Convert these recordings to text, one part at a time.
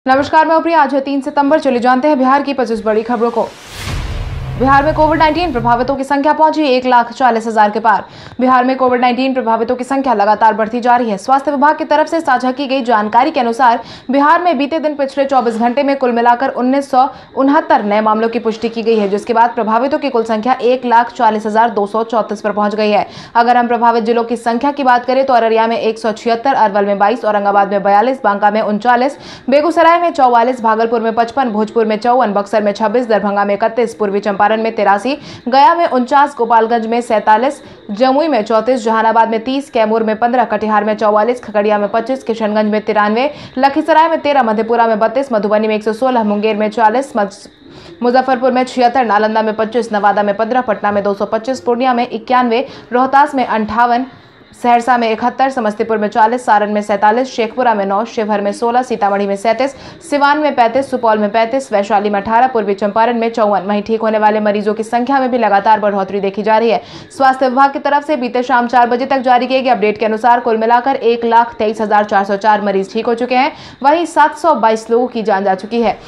नमस्कार, मैं प्रिया। आज है 3 सितंबर। चलिए जानते हैं बिहार की 25 बड़ी खबरों को। बिहार में कोविड-19 प्रभावितों की संख्या पहुंची 1,40,000 के पार। बिहार में कोविड-19 प्रभावितों की संख्या लगातार बढ़ती जा रही है। स्वास्थ्य विभाग की तरफ से साझा की गई जानकारी के अनुसार बिहार में बीते दिन पिछले 24 घंटे में कुल मिलाकर 1969 नए मामलों की पुष्टि की गई है, जिसके बाद प्रभावितों की कुल संख्या 1,40,234 पर पहुंच गई है। अगर हम प्रभावित जिलों की संख्या की बात करें तो अररिया में 176, अरवल में 22, औरंगाबाद में 42, बांका में 39, बेगूसराय में 44, भागलपुर में 55, भोजपुर में 54, बक्सर में 26, दरभंगा में 31, पूर्वी चंपारण में 83, गया में 49, गोपालगंज में 47, जमुई में 34, जहानाबाद में 30, कैमूर में 15, कटिहार में 44, खगड़िया में 25, किशनगंज में 93, लखीसराय में 13, मधेपुरा में 32, मधुबनी में 116, मुंगेर में 40, मुजफ्फरपुर में 76, नालंदा में 25, नवादा में 15, पटना में 225, पूर्णिया में 91, रोहतास में 58, सहरसा में 71, समस्तीपुर में 40, सारण में 47, शेखपुरा में 9, शिवहर में 16, सीतामढ़ी में 37, सिवान में 35, सुपौल में 35, वैशाली में 18, पूर्वी चंपारण में 54। वहीं ठीक होने वाले मरीजों की संख्या में भी लगातार बढ़ोतरी देखी जा रही है। स्वास्थ्य विभाग की तरफ से बीते शाम 4 बजे तक जारी किए गए अपडेट के अनुसार कुल मिलाकर 1,23,404 मरीज ठीक हो चुके हैं। वहीं 722 लोगों की जान जा चुकी है।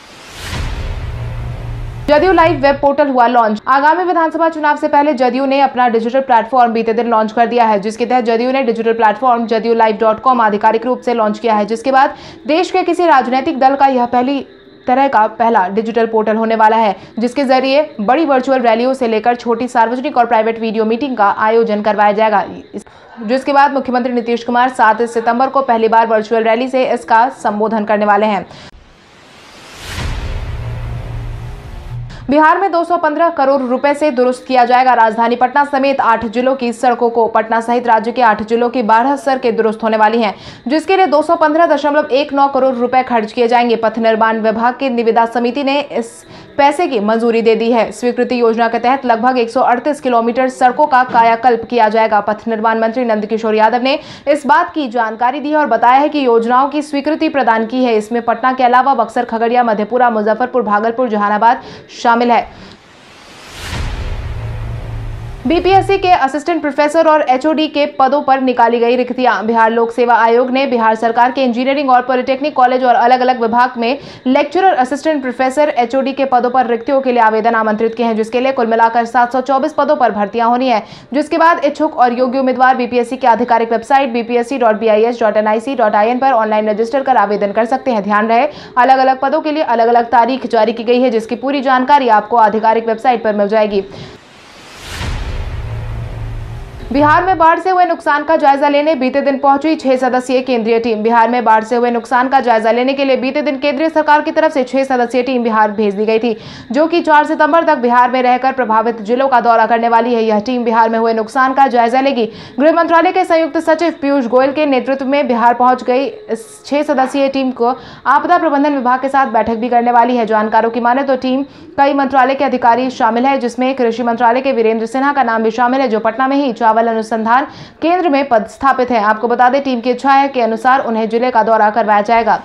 जदयू लाइव वेब पोर्टल हुआ लॉन्च। आगामी विधानसभा चुनाव से पहले जदयू ने अपना डिजिटल प्लेटफॉर्म बीते दिन लॉन्च कर दिया है, जिसके तहत जदयू ने डिजिटल प्लेटफॉर्म JDUlive.com आधिकारिक रूप से लॉन्च किया है, जिसके बाद देश के किसी राजनीतिक दल का यह पहली तरह का पहला डिजिटल पोर्टल होने वाला है, जिसके जरिए बड़ी वर्चुअल रैलियों से लेकर छोटी सार्वजनिक और प्राइवेट वीडियो मीटिंग का आयोजन करवाया जाएगा। जिसके बाद मुख्यमंत्री नीतीश कुमार 7 सितंबर को पहली बार वर्चुअल रैली से इसका संबोधन करने वाले हैं। बिहार में 215 करोड़ रुपए से दुरुस्त किया जाएगा राजधानी पटना समेत 8 जिलों की सड़कों को। पटना सहित राज्य के 8 जिलों की 12 सड़कें दुरुस्त होने वाली हैं, जिसके लिए 215.19 करोड़ रुपए खर्च किए जाएंगे। पथ निर्माण विभाग की निविदा समिति ने इस पैसे की मंजूरी दे दी है। स्वीकृति योजना के तहत लगभग 138 किलोमीटर सड़कों का कायाकल्प किया जाएगा। पथ निर्माण मंत्री नंदकिशोर यादव ने इस बात की जानकारी दी है और बताया है कि योजनाओं की स्वीकृति प्रदान की है। इसमें पटना के अलावा बक्सर, खगड़िया, मधेपुरा, मुजफ्फरपुर, भागलपुर, जहानाबाद शामिल है। बीपीएससी के असिस्टेंट प्रोफेसर और एचओडी के पदों पर निकाली गई रिक्तियां। बिहार लोक सेवा आयोग ने बिहार सरकार के इंजीनियरिंग और पॉलिटेक्निक कॉलेज और अलग अलग विभाग में लेक्चरर, असिस्टेंट प्रोफेसर, एचओडी के पदों पर रिक्तियों के लिए आवेदन आमंत्रित किए हैं, जिसके लिए कुल मिलाकर 724 पदों पर भर्तियां होनी है। जिसके बाद इच्छुक और योग्य उम्मीदवार बीपीएससी की आधिकारिक वेबसाइट bpsc.bis.nic.in पर ऑनलाइन रजिस्टर कर आवेदन कर सकते हैं। ध्यान रहे, अलग अलग पदों के लिए अलग अलग तारीख जारी की गई है, जिसकी पूरी जानकारी आपको आधिकारिक वेबसाइट पर मिल जाएगी। बिहार में बाढ़ से हुए नुकसान का जायजा लेने बीते दिन पहुंची 6 सदस्यीय केंद्रीय टीम। बिहार में बाढ़ से हुए नुकसान का जायजा लेने के लिए बीते दिन केंद्रीय सरकार की तरफ से 6 सदस्यीय टीम बिहार भेज दी गई थी, जो कि 4 सितंबर तक बिहार में रहकर प्रभावित जिलों का दौरा करने वाली है। यह टीम बिहार में हुए नुकसान का जायजा लेगी। गृह मंत्रालय के संयुक्त सचिव पीयूष गोयल के नेतृत्व में बिहार पहुंच गई इस 6 सदस्यीय टीम को आपदा प्रबंधन विभाग के साथ बैठक भी करने वाली है। जानकारों की माने तो टीम कई मंत्रालय के अधिकारी शामिल है, जिसमें कृषि मंत्रालय के वीरेंद्र सिन्हा का नाम भी शामिल है, जो पटना में ही चावल अनुसंधान केंद्र में पदस्थापित है। आपको बता दें, टीम की इच्छा है के अनुसार उन्हें जिले का दौरा करवाया जाएगा।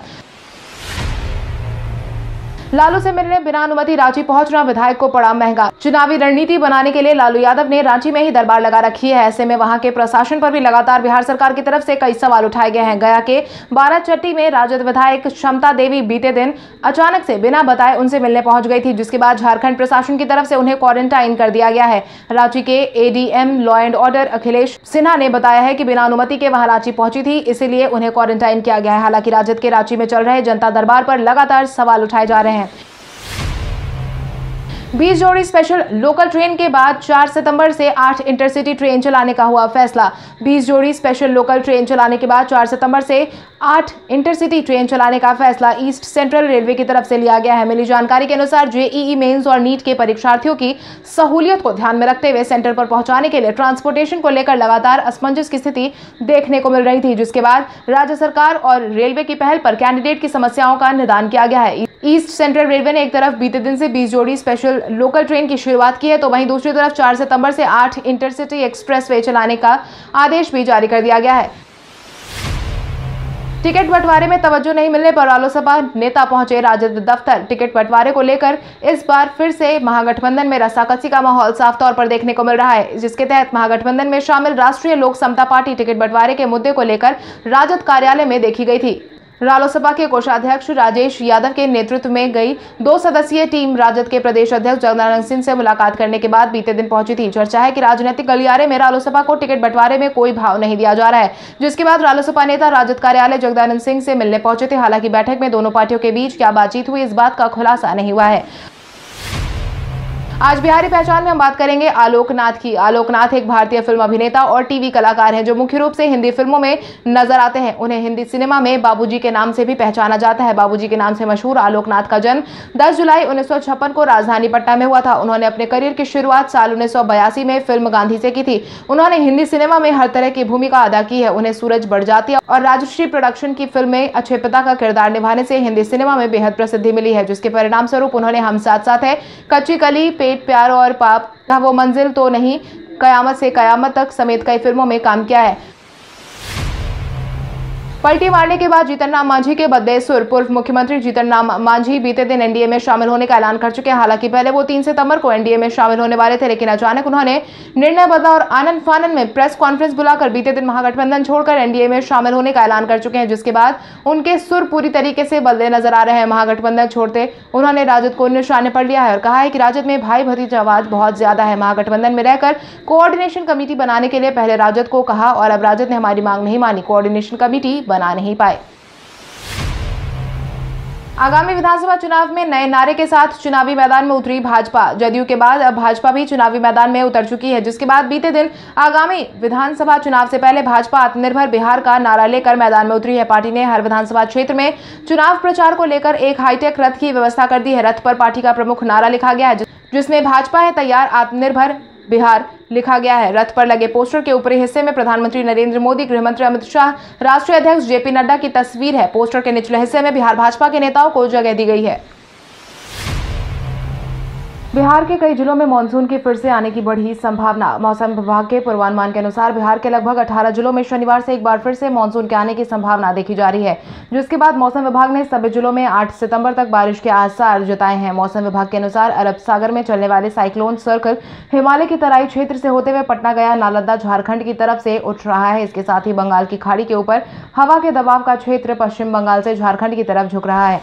लालू से मिलने बिना अनुमति रांची पहुंचना विधायक को पड़ा महंगा। चुनावी रणनीति बनाने के लिए लालू यादव ने रांची में ही दरबार लगा रखी है। ऐसे में वहां के प्रशासन पर भी लगातार बिहार सरकार की तरफ से कई सवाल उठाए गए हैं। गया के बाराचट्टी में राजद विधायक क्षमता देवी बीते दिन अचानक से बिना बताए उनसे मिलने पहुंच गई थी, जिसके बाद झारखंड प्रशासन की तरफ से उन्हें क्वारंटाइन कर दिया गया है। रांची के ADM law and order Akhilesh Sinha ने बताया है कि बिना अनुमति के वहां रांची पहुंची थी, इसीलिए उन्हें क्वारंटाइन किया गया है। हालांकि राजद के रांची में चल रहे जनता दरबार पर लगातार सवाल उठाए जा रहे हैं। 20 जोड़ी स्पेशल लोकल ट्रेन के बाद 4 सितंबर से 8 इंटरसिटी ट्रेन चलाने का हुआ फैसला। 20 जोड़ी स्पेशल लोकल ट्रेन चलाने के बाद 4 सितंबर से 8 इंटरसिटी ट्रेन चलाने का फैसला ईस्ट सेंट्रल रेलवे की तरफ से लिया गया है। मिली जानकारी के अनुसार जेईई मेंस और नीट के परीक्षार्थियों की सहूलियत को ध्यान में रखते हुए सेंटर पर पहुंचाने के लिए ट्रांसपोर्टेशन को लेकर लगातार असमंजस की स्थिति देखने को मिल रही थी, जिसके बाद राज्य सरकार और रेलवे की पहल पर कैंडिडेट की समस्याओं का निदान किया गया है। ईस्ट सेंट्रल रेलवे ने एक तरफ बीते दिन से 20 जोड़ी स्पेशल लोकल ट्रेन की शुरुआत की है, तो वहीं दूसरी तरफ 4 सितंबर से 8 इंटरसिटी एक्सप्रेसवे चलाने का आदेश भी जारी कर दिया गया है। टिकट बंटवारे में तवज्जो नहीं मिलने पर रालोसपा नेता पहुंचे राजद दफ्तर। टिकट बंटवारे को लेकर इस बार फिर से महागठबंधन में रस्साकसी का माहौल साफ तौर पर देखने को मिल रहा है, जिसके तहत महागठबंधन में शामिल राष्ट्रीय लोक समता पार्टी टिकट बंटवारे के मुद्दे को लेकर राजद कार्यालय में देखी गई थी। रालोसपा के कोषाध्यक्ष राजेश यादव के नेतृत्व में गई 2 सदस्यीय टीम राजद के प्रदेश अध्यक्ष जगदानंद सिंह से मुलाकात करने के बाद बीते दिन पहुंची थी। चर्चा है कि राजनीतिक गलियारे में रालोसपा को टिकट बंटवारे में कोई भाव नहीं दिया जा रहा है, जिसके बाद रालोसपा नेता राजद कार्यालय जगदानंद सिंह से मिलने पहुंचे थे। हालांकि बैठक में दोनों पार्टियों के बीच क्या बातचीत हुई, इस बात का खुलासा नहीं हुआ है। आज बिहारी पहचान में हम बात करेंगे आलोक नाथ की। आलोक नाथ एक भारतीय फिल्म अभिनेता और टीवी कलाकार हैं जो मुख्य रूप से हिंदी फिल्मों में नजर आते हैं। उन्हें हिंदी सिनेमा में बाबूजी के नाम से भी पहचाना जाता है। बाबूजी के नाम से मशहूर आलोक नाथ का जन्म 10 जुलाई 1956 को राजधानी पटना में हुआ था। उन्होंने अपने करियर की शुरुआत साल 1982 में फिल्म गांधी से की थी। उन्होंने हिंदी सिनेमा में हर तरह की भूमिका अदा की है। उन्हें सूरज बड़जात्या और राजश्री प्रोडक्शन की फिल्म में अच्छे पिता का किरदार निभाने से हिंदी सिनेमा में बेहद प्रसिद्धि मिली है, जिसके परिणाम स्वरूप उन्होंने हम साथ साथ है, कच्ची कली, पेट प्यार और पाप, वो मंजिल तो नहीं, कयामत से कयामत तक समेत कई फिल्मों में काम किया है। पलटी मारने के बाद जीतन राम मांझी के बदले सुर। पूर्व मुख्यमंत्री जीतन राम मांझी बीते दिन एनडीए में शामिल होने का ऐलान कर चुके हैं। हालांकि पहले वो 3 सितंबर को एनडीए में शामिल होने वाले थे, लेकिन अचानक उन्होंने निर्णय बदला और आनंद फानन में प्रेस कॉन्फ्रेंस बुलाकर बीते दिन महागठबंधन छोड़कर एनडीए में शामिल होने का ऐलान कर चुके हैं, जिसके बाद उनके सुर पूरी तरीके से बदले नजर आ रहे हैं। महागठबंधन छोड़ते उन्होंने राजद को निशाने पर लिया है और कहा है कि राजद में भाई भतीजावाद बहुत ज्यादा है। महागठबंधन में रहकर कोऑर्डिनेशन कमेटी बनाने के लिए पहले राजद को कहा और अब राजद ने हमारी मांग नहीं मानी, कोऑर्डिनेशन कमेटी बना नहीं पाए। आगामी विधानसभा चुनाव में नए नारे के साथ चुनावी मैदान में उतरी भाजपा। जदयू के बाद अब भाजपा भी चुनावी मैदान में उतर चुकी है, जिसके बाद बीते दिन आगामी विधानसभा चुनाव से पहले भाजपा आत्मनिर्भर बिहार का नारा लेकर मैदान में उतरी है। पार्टी ने हर विधानसभा क्षेत्र में चुनाव प्रचार को लेकर एक हाईटेक रथ की व्यवस्था कर दी है। रथ पर पार्टी का प्रमुख नारा लिखा गया है, जिसमें भाजपा है तैयार, आत्मनिर्भर बिहार लिखा गया है। रथ पर लगे पोस्टर के ऊपरी हिस्से में प्रधानमंत्री नरेंद्र मोदी, गृहमंत्री अमित शाह, राष्ट्रीय अध्यक्ष जेपी नड्डा की तस्वीर है। पोस्टर के निचले हिस्से में बिहार भाजपा के नेताओं को जगह दी गई है। बिहार के कई जिलों में मानसून की फिर से आने की बढ़ी संभावना। मौसम विभाग के पूर्वानुमान के अनुसार बिहार के लगभग 18 जिलों में शनिवार से एक बार फिर से मानसून के आने की संभावना देखी जा रही है, जिसके बाद मौसम विभाग ने सभी जिलों में 8 सितंबर तक बारिश के आसार जताए हैं। मौसम विभाग के अनुसार अरब सागर में चलने वाले साइक्लोन सर्कल हिमालय की तराई क्षेत्र से होते हुए पटना गया नालंदा झारखंड की तरफ से उठ रहा है। इसके साथ ही बंगाल की खाड़ी के ऊपर हवा के दबाव का क्षेत्र पश्चिम बंगाल से झारखंड की तरफ झुक रहा है।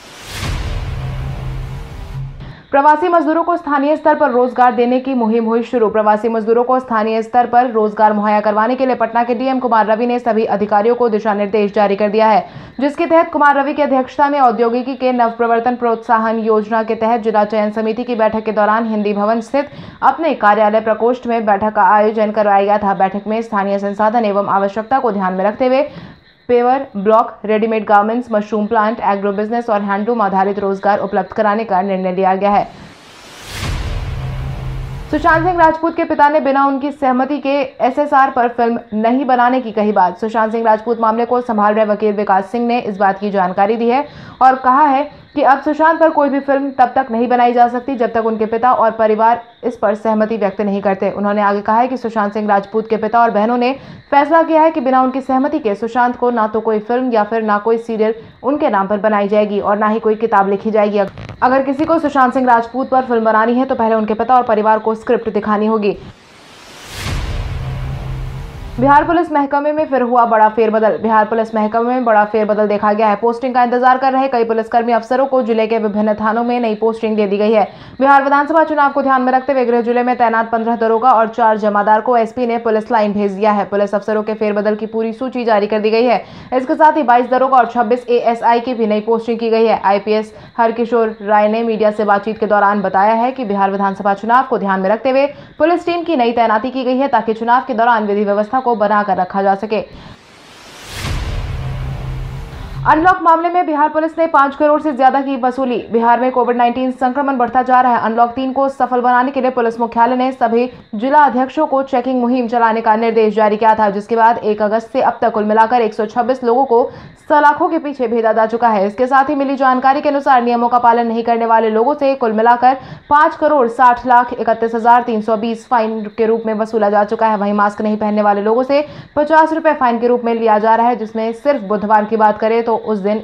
प्रवासी मजदूरों को स्थानीय स्तर पर रोजगार देने की मुहिम हुई शुरू। प्रवासी मजदूरों को स्थानीय स्तर पर रोजगार मुहैया करवाने के लिए पटना के डीएम कुमार रवि ने सभी अधिकारियों को दिशा निर्देश जारी कर दिया है, जिसके तहत कुमार रवि की अध्यक्षता में औद्योगिकी के नवप्रवर्तन प्रोत्साहन योजना के तहत जिला चयन समिति की बैठक के दौरान हिंदी भवन स्थित अपने कार्यालय प्रकोष्ठ में बैठक का आयोजन करवाया गया था। बैठक में स्थानीय संसाधन एवं आवश्यकता को ध्यान में रखते हुए paver block, readymade garments, mushroom plant, agro business और हैंडलूम आधारित रोजगार उपलब्ध कराने का निर्णय लिया गया है। सुशांत सिंह राजपूत के पिता ने बिना उनकी सहमति के एसएसआर पर फिल्म नहीं बनाने की कही बात। सुशांत सिंह राजपूत मामले को संभाल रहे वकील विकास सिंह ने इस बात की जानकारी दी है और कहा है कि अब सुशांत पर कोई भी फिल्म तब तक नहीं बनाई जा सकती जब तक उनके पिता और परिवार इस पर सहमति व्यक्त नहीं करते। उन्होंने आगे कहा है कि सुशांत सिंह राजपूत के पिता और बहनों ने फैसला किया है कि बिना उनकी सहमति के सुशांत को ना तो कोई फिल्म या फिर ना कोई सीरियल उनके नाम पर बनाई जाएगी और ना ही कोई किताब लिखी जाएगी। अगर किसी को सुशांत सिंह राजपूत पर फिल्म बनानी है तो पहले उनके पिता और परिवार को स्क्रिप्ट दिखानी होगी। बिहार पुलिस महकमे में फिर हुआ बड़ा फेरबदल। बिहार पुलिस महकमे में बड़ा फेरबदल देखा गया है। पोस्टिंग का इंतजार कर रहे कई पुलिसकर्मी अफसरों को जिले के विभिन्न थानों में नई पोस्टिंग दे दी गई है। बिहार विधानसभा चुनाव को ध्यान में रखते हुए गृह जिले में तैनात 15 दरोगा और 4 जमादार को एसपी ने पुलिस लाइन भेज दिया है। पुलिस अफसरों के फेरबदल की पूरी सूची जारी कर दी गई है। इसके साथ ही 22 दरोगा और 26 एएसआई की भी नई पोस्टिंग की गई है। आईपीएस हरकिशोर राय ने मीडिया से बातचीत के दौरान बताया है कि बिहार विधानसभा चुनाव को ध्यान में रखते हुए पुलिस टीम की नई तैनाती की गई है ताकि चुनाव के दौरान विधि व्यवस्था को बनाकर रखा जा सके। अनलॉक मामले में बिहार पुलिस ने 5 करोड़ से ज्यादा की वसूली। बिहार में कोविड-19 संक्रमण बढ़ता जा रहा है। अनलॉक 3 को सफल बनाने के लिए पुलिस मुख्यालय ने सभी जिला अध्यक्षों को चेकिंग मुहिम चलाने का निर्देश जारी किया था, जिसके बाद 1 अगस्त से अब तक कुल मिलाकर 126 लोगों को सलाखों के पीछे भेजा जा चुका है। इसके साथ ही मिली जानकारी के अनुसार नियमों का पालन नहीं करने वाले लोगों से कुल मिलाकर 5 करोड़ 60 लाख 31,320 फाइन के रूप में वसूला जा चुका है। वहीं मास्क नहीं पहनने वाले लोगों से 50 रुपए फाइन के रूप में लिया जा रहा है, जिसमें सिर्फ बुधवार की बात करें तो उस दिन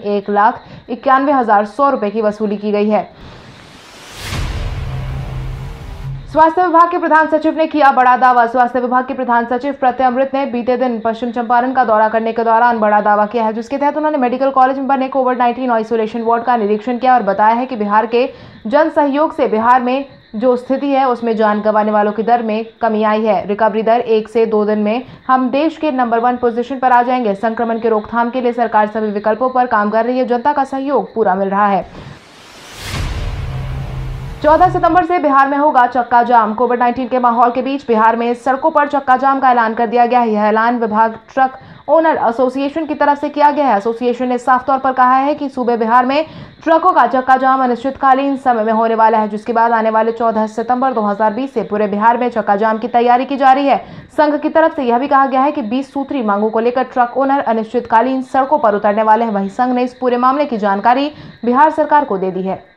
1,91,100 रुपए की वसूली की गई है। स्वास्थ्य विभाग के प्रधान सचिव ने किया बड़ा दावा। स्वास्थ्य विभाग के प्रधान सचिव प्रत्यय अमृत ने बीते दिन पश्चिम चंपारण का दौरा करने के दौरान बड़ा दावा किया है, जिसके तहत उन्होंने मेडिकल कॉलेज में बने कोविड-19 आइसोलेशन वार्ड का निरीक्षण किया और बताया है कि बिहार के जन सहयोग से बिहार में जो स्थिति है उसमें जान गंवाने वालों की दर में कमी आई है। रिकवरी दर 1 से 2 दिन में हम देश के नंबर 1 पोजीशन पर आ जाएंगे। संक्रमण के रोकथाम के लिए सरकार सभी विकल्पों पर काम कर रही है। जनता का सहयोग पूरा मिल रहा है। 14 सितंबर से बिहार में होगा चक्का जाम। कोविड-19 के माहौल के बीच बिहार में सड़कों पर चक्का जाम का ऐलान कर दिया गया है। यह ऐलान विभाग ट्रक ओनर एसोसिएशन की तरफ से किया गया है। एसोसिएशन ने साफ तौर पर कहा है कि सूबे बिहार में ट्रकों का चक्का जाम अनिश्चितकालीन समय में होने वाला है, जिसके बाद आने वाले 14 सितंबर 2020 से पूरे बिहार में चक्का जाम की तैयारी की जा रही है। संघ की तरफ से यह भी कहा गया है कि 20 सूत्री मांगों को लेकर ट्रक ओनर अनिश्चितकालीन सड़कों पर उतरने वाले हैं। वहीं संघ ने इस पूरे मामले की जानकारी बिहार सरकार को दे दी है।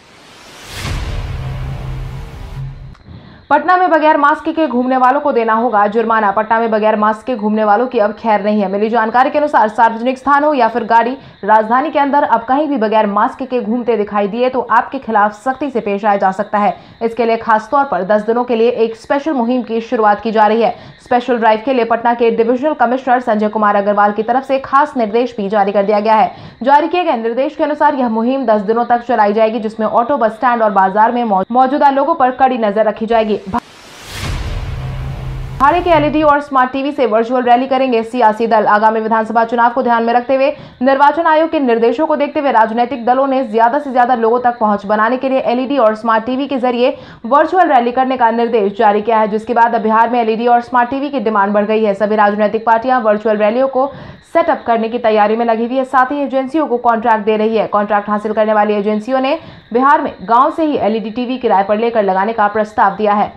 पटना में बगैर मास्क के घूमने वालों को देना होगा जुर्माना। पटना में बगैर मास्क के घूमने वालों की अब खैर नहीं है। मिली जानकारी के अनुसार सार्वजनिक स्थान हो या फिर गाड़ी, राजधानी के अंदर अब कहीं भी बगैर मास्क के घूमते दिखाई दिए तो आपके खिलाफ सख्ती से पेश आया जा सकता है। इसके लिए खासतौर पर 10 दिनों के लिए एक स्पेशल मुहिम की शुरुआत की जा रही है। स्पेशल ड्राइव के लिए पटना के डिविजनल कमिश्नर संजय कुमार अग्रवाल की तरफ से खास निर्देश भी जारी कर दिया गया है। जारी किए गए निर्देश के अनुसार यह मुहिम 10 दिनों तक चलाई जाएगी, जिसमें ऑटो, बस स्टैंड और बाजार में मौजूदा लोगों पर कड़ी नजर रखी जाएगी। भाड़े के एलईडी और स्मार्ट टीवी से वर्चुअल रैली करेंगे सियासी दल। आगामी विधानसभा चुनाव को ध्यान में रखते हुए निर्वाचन आयोग के निर्देशों को देखते हुए राजनीतिक दलों ने ज्यादा से ज्यादा लोगों तक पहुंच बनाने के लिए एलईडी और स्मार्ट टीवी के जरिए वर्चुअल रैली करने का निर्देश जारी किया है, जिसके बाद अब बिहार में एलईडी और स्मार्ट टीवी की डिमांड बढ़ गई है। सभी राजनीतिक पार्टियां वर्चुअल रैलियों को सेटअप करने की तैयारी में लगी हुई है। साथ ही एजेंसियों को कॉन्ट्रैक्ट दे रही है। कॉन्ट्रैक्ट हासिल करने वाली एजेंसियों ने बिहार में गाँव से ही एलईडी टीवी किराए पर लेकर लगाने का प्रस्ताव दिया है।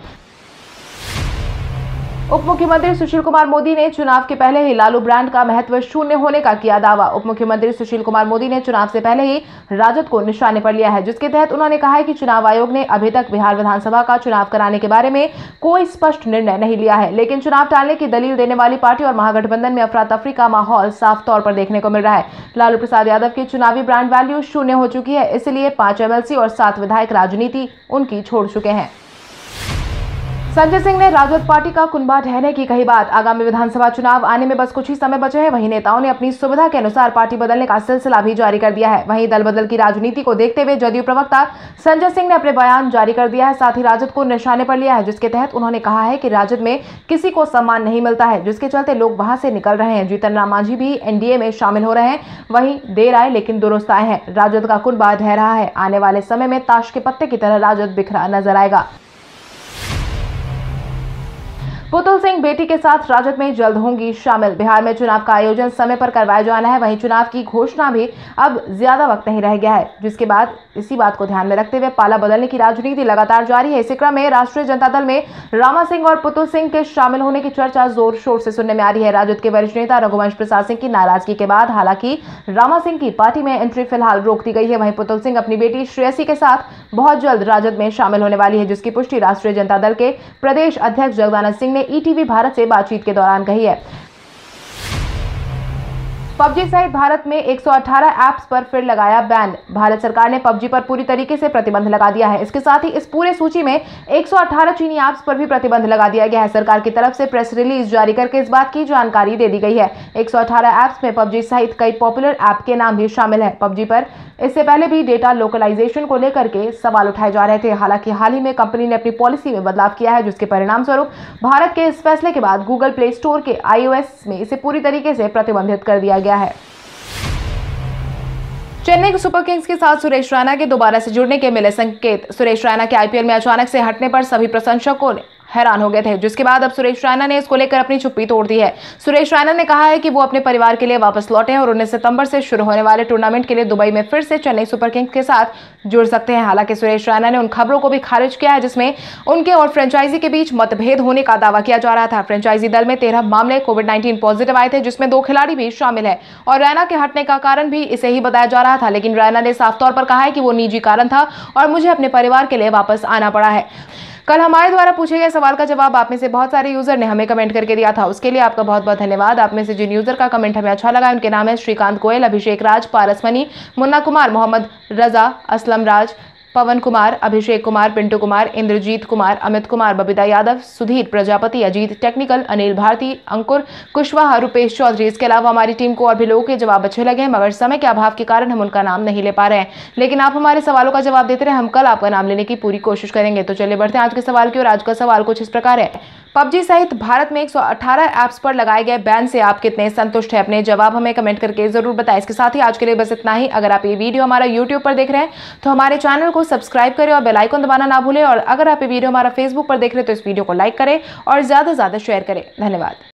उप मुख्यमंत्री सुशील कुमार मोदी ने चुनाव के पहले ही लालू ब्रांड का महत्व शून्य होने का किया दावा। उप मुख्यमंत्री सुशील कुमार मोदी ने चुनाव से पहले ही राजद को निशाने पर लिया है, जिसके तहत उन्होंने कहा है कि चुनाव आयोग ने अभी तक बिहार विधानसभा का चुनाव कराने के बारे में कोई स्पष्ट निर्णय नहीं लिया है, लेकिन चुनाव टालने की दलील देने वाली पार्टी और महागठबंधन में अफरा तफरी का माहौल साफ तौर पर देखने को मिल रहा है। लालू प्रसाद यादव की चुनावी ब्रांड वैल्यू शून्य हो चुकी है, इसलिए 5 एमएलसी और 7 विधायक राजनीति उनकी छोड़ चुके हैं। संजय सिंह ने राजद पार्टी का कुनबा ढहने की कही बात। आगामी विधानसभा चुनाव आने में बस कुछ ही समय बचे हैं। वहीं नेताओं ने अपनी सुविधा के अनुसार पार्टी बदलने का सिलसिला भी जारी कर दिया है। वहीं दल बदल की राजनीति को देखते हुए जदयू प्रवक्ता संजय सिंह ने अपने बयान जारी कर दिया है। साथ ही राजद को निशाने पर लिया है, जिसके तहत उन्होंने कहा है कि राजद में किसी को सम्मान नहीं मिलता है, जिसके चलते लोग वहां से निकल रहे हैं। जीतन राम मांझी भी एनडीए में शामिल हो रहे हैं। वहीं देर आए लेकिन दुरुस्त आए हैं। राजद का कुनबा ढह रहा है। आने वाले समय में ताश के पत्ते की तरह राजद बिखरा नजर आएगा। पुतुल सिंह बेटी के साथ राजद में जल्द होंगी शामिल। बिहार में चुनाव का आयोजन समय पर करवाया जाना है। वहीं चुनाव की घोषणा भी अब ज्यादा वक्त नहीं रह गया है, जिसके बाद इसी बात को ध्यान में रखते हुए पाला बदलने की राजनीति लगातार जारी है। इसी क्रम में राष्ट्रीय जनता दल में रामा सिंह और पुतुल सिंह के शामिल होने की चर्चा जोर शोर से सुनने में आ रही है। राजद के वरिष्ठ नेता रघुवंश प्रसाद सिंह की नाराजगी के बाद हालांकि रामा सिंह की पार्टी में एंट्री फिलहाल रोक दी गई है। वहीं पुतुल सिंह अपनी बेटी श्रेयसी के साथ बहुत जल्द राजद में शामिल होने वाली है, जिसकी पुष्टि राष्ट्रीय जनता दल के प्रदेश अध्यक्ष जगदानंद सिंह ने ईटीवी भारत से बातचीत के दौरान कही है। पबजी सहित भारत में 118 ऐप्स पर फिर लगाया बैन। भारत सरकार ने पबजी पर पूरी तरीके से प्रतिबंध लगा दिया है। इसके साथ ही इस पूरे सूची में 118 चीनी ऐप्स पर भी प्रतिबंध लगा दिया गया है। सरकार की तरफ से प्रेस रिलीज जारी करके इस बात की जानकारी दे दी गई है। 118 ऐप्स में पबजी सहित कई पॉपुलर ऐप के नाम भी शामिल है। पबजी पर इससे पहले भी डेटा लोकलाइजेशन को लेकर के सवाल उठाए जा रहे थे। हालांकि हाल ही में कंपनी ने अपनी पॉलिसी में बदलाव किया है, जिसके परिणाम स्वरूप भारत के इस फैसले के बाद गूगल प्ले स्टोर के iOS में इसे पूरी तरीके से प्रतिबंधित कर दिया गया है। चेन्नई सुपर किंग्स के साथ सुरेश रैना के दोबारा से जुड़ने के मिले संकेत। सुरेश रैना के आईपीएल में अचानक से हटने पर सभी प्रशंसकों ने हैरान हो गए थे, जिसके बाद अब सुरेश रैना ने इसको लेकर अपनी चुप्पी तोड़ दी है। सुरेश रैना ने कहा है कि वो अपने परिवार के लिए वापस लौटे हैं और 19 सितंबर से शुरू होने वाले टूर्नामेंट के लिए दुबई में फिर से चेन्नई सुपर किंग्स के साथ जुड़ सकते हैं। हालांकि सुरेश रैना ने उन खबरों को भी खारिज किया है जिसमें उनके और फ्रेंचाइजी के बीच मतभेद होने का दावा किया जा रहा था। फ्रेंचाइजी दल में 13 मामले कोविड-19 पॉजिटिव आए थे, जिसमें 2 खिलाड़ी भी शामिल है और रैना के हटने का कारण भी इसे ही बताया जा रहा था। लेकिन रैना ने साफ तौर पर कहा है कि वो निजी कारण था और मुझे अपने परिवार के लिए वापस आना पड़ा है। कल हमारे द्वारा पूछे गए सवाल का जवाब आप में से बहुत सारे यूजर ने हमें कमेंट करके दिया था, उसके लिए आपका बहुत बहुत धन्यवाद। आप में से जिन यूजर का कमेंट हमें अच्छा लगा उनके नाम है श्रीकांत गोयल, अभिषेक राज, पारस मनी, मुन्ना कुमार, मोहम्मद रजा, असलम राज, पवन कुमार, अभिषेक कुमार, पिंटू कुमार, इंद्रजीत कुमार, अमित कुमार, बबीता यादव, सुधीर प्रजापति, अजीत टेक्निकल, अनिल भारती, अंकुर कुशवाहा, रुपेश चौधरी। इसके अलावा हमारी टीम को और भी लोगों के जवाब अच्छे लगे हैं, मगर समय के अभाव के कारण हम उनका नाम नहीं ले पा रहे हैं। लेकिन आप हमारे सवालों का जवाब देते रहे, हम कल आपका नाम लेने की पूरी कोशिश करेंगे। तो चलिए बढ़ते हैं आज के सवाल की ओर। आज का सवाल कुछ इस प्रकार है, पबजी सहित भारत में 118 ऐप्स पर लगाए गए बैन से आप कितने संतुष्ट हैं? अपने जवाब हमें कमेंट करके जरूर बताएं। इसके साथ ही आज के लिए बस इतना ही। अगर आप ये वीडियो हमारा YouTube पर देख रहे हैं तो हमारे चैनल को सब्सक्राइब करें और बेल आइकन दबाना ना भूलें। और अगर आप ये वीडियो हमारा फेसबुक पर देख रहे हैं तो इस वीडियो को लाइक करें और ज्यादा से ज्यादा शेयर करें। धन्यवाद।